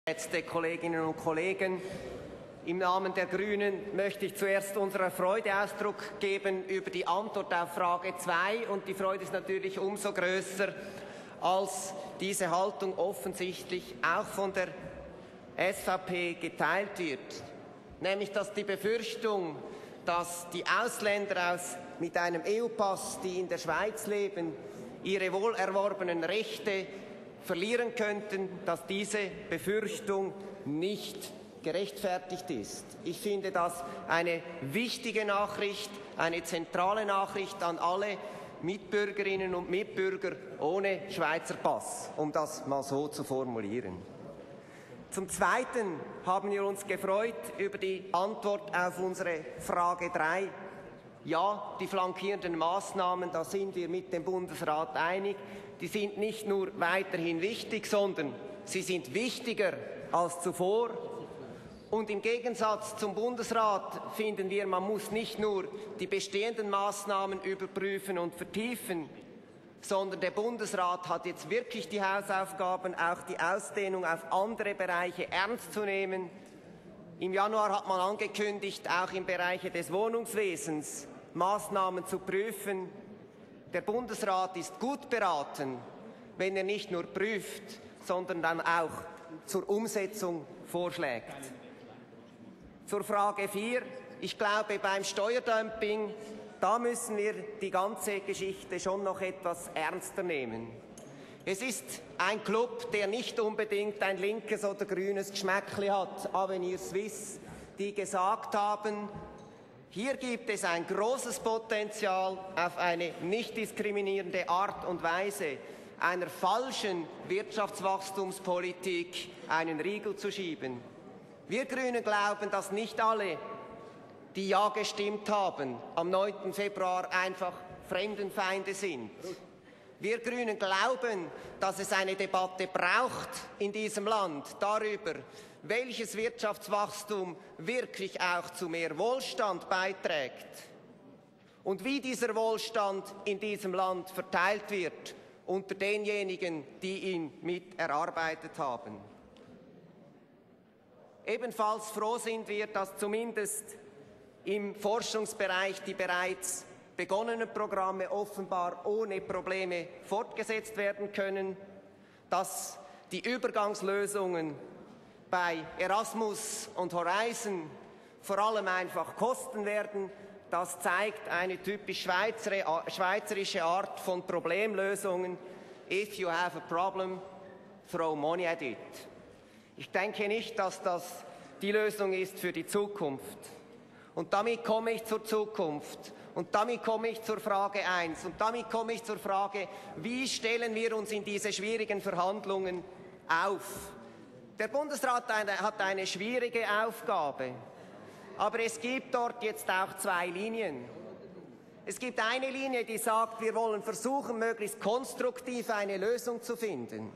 Geschätzte Kolleginnen und Kollegen, im Namen der Grünen möchte ich zuerst unserer Freude Ausdruck geben über die Antwort auf Frage 2. Und die Freude ist natürlich umso größer, als diese Haltung offensichtlich auch von der SVP geteilt wird. Nämlich, dass die Befürchtung, dass die Ausländer mit einem EU-Pass, die in der Schweiz leben, ihre wohlerworbenen Rechte verlieren könnten, dass diese Befürchtung nicht gerechtfertigt ist. Ich finde das eine wichtige Nachricht, eine zentrale Nachricht an alle Mitbürgerinnen und Mitbürger ohne Schweizer Pass, um das mal so zu formulieren. Zum Zweiten haben wir uns gefreut über die Antwort auf unsere Frage 3. Ja, die flankierenden Maßnahmen, da sind wir mit dem Bundesrat einig, die sind nicht nur weiterhin wichtig, sondern sie sind wichtiger als zuvor. Und im Gegensatz zum Bundesrat finden wir, man muss nicht nur die bestehenden Maßnahmen überprüfen und vertiefen, sondern der Bundesrat hat jetzt wirklich die Hausaufgaben, auch die Ausdehnung auf andere Bereiche ernst zu nehmen. Im Januar hat man angekündigt, auch im Bereich des Wohnungswesens Maßnahmen zu prüfen. Der Bundesrat ist gut beraten, wenn er nicht nur prüft, sondern dann auch zur Umsetzung vorschlägt. Zur Frage 4. Ich glaube, beim Steuerdumping, da müssen wir die ganze Geschichte schon noch etwas ernster nehmen. Es ist ein Club, der nicht unbedingt ein linkes oder grünes Geschmäckli hat. Avenir Suisse, die gesagt haben, hier gibt es ein großes Potenzial, auf eine nicht diskriminierende Art und Weise einer falschen Wirtschaftswachstumspolitik einen Riegel zu schieben. Wir Grünen glauben, dass nicht alle, die Ja gestimmt haben, am 9. Februar einfach Fremdenfeinde sind. Wir Grünen glauben, dass es eine Debatte braucht in diesem Land darüber, welches Wirtschaftswachstum wirklich auch zu mehr Wohlstand beiträgt und wie dieser Wohlstand in diesem Land verteilt wird unter denjenigen, die ihn mit erarbeitet haben. Ebenfalls froh sind wir, dass zumindest im Forschungsbereich die bereits begonnenen Programme offenbar ohne Probleme fortgesetzt werden können, dass die Übergangslösungen bei Erasmus und Horizon vor allem einfach kosten werden. Das zeigt eine typisch schweizerische Art von Problemlösungen. If you have a problem, throw money at it. Ich denke nicht, dass das die Lösung ist für die Zukunft. Und damit komme ich zur Zukunft. Und damit komme ich zur Frage 1. Und damit komme ich zur Frage, wie stellen wir uns in diese schwierigen Verhandlungen auf? Der Bundesrat hat eine schwierige Aufgabe. Aber es gibt dort jetzt auch zwei Linien. Es gibt eine Linie, die sagt, wir wollen versuchen, möglichst konstruktiv eine Lösung zu finden.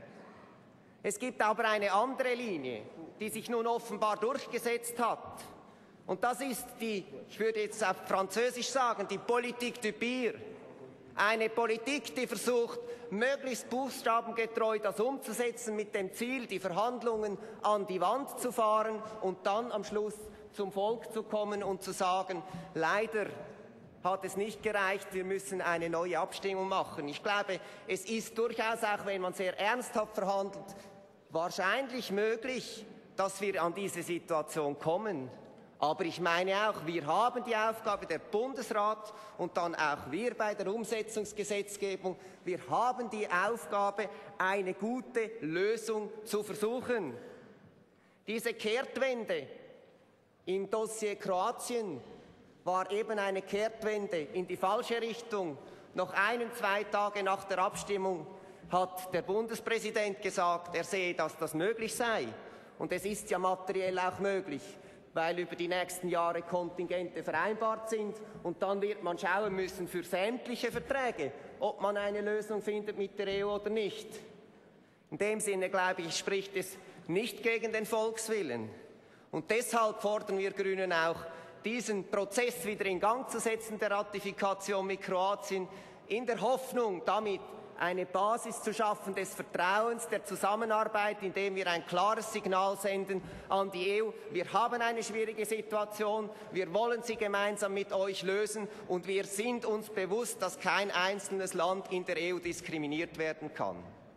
Es gibt aber eine andere Linie, die sich nun offenbar durchgesetzt hat. Und das ist die, ich würde jetzt auf Französisch sagen, die Politique du pire. Eine Politik, die versucht, möglichst buchstabengetreu das umzusetzen mit dem Ziel, die Verhandlungen an die Wand zu fahren und dann am Schluss zum Volk zu kommen und zu sagen, leider hat es nicht gereicht, wir müssen eine neue Abstimmung machen. Ich glaube, es ist durchaus, auch wenn man sehr ernsthaft verhandelt, wahrscheinlich möglich, dass wir an diese Situation kommen. Aber ich meine auch, wir haben die Aufgabe, der Bundesrat und dann auch wir bei der Umsetzungsgesetzgebung, wir haben die Aufgabe, eine gute Lösung zu versuchen. Diese Kehrtwende im Dossier Kroatien war eben eine Kehrtwende in die falsche Richtung. Noch 1-2 Tage nach der Abstimmung hat der Bundespräsident gesagt, er sehe, dass das möglich sei. Und es ist ja materiell auch möglich, weil über die nächsten Jahre Kontingente vereinbart sind und dann wird man schauen müssen für sämtliche Verträge, ob man eine Lösung findet mit der EU oder nicht. In dem Sinne, glaube ich, spricht es nicht gegen den Volkswillen. Und deshalb fordern wir Grünen auch, diesen Prozess wieder in Gang zu setzen, der Ratifikation mit Kroatien, in der Hoffnung, damit eine Basis zu schaffen des Vertrauens, der Zusammenarbeit, indem wir ein klares Signal senden an die EU. Wir haben eine schwierige Situation, wir wollen sie gemeinsam mit euch lösen und wir sind uns bewusst, dass kein einzelnes Land in der EU diskriminiert werden kann.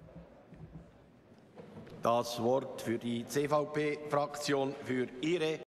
Das Wort für die CVP-Fraktion für Ihre